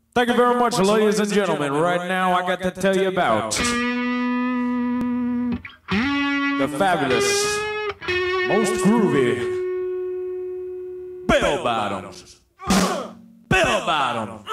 Thank you very much, ladies and gentlemen. Right now, I got to tell you about the fabulous, most groovy Bellbottoms. Bellbottoms.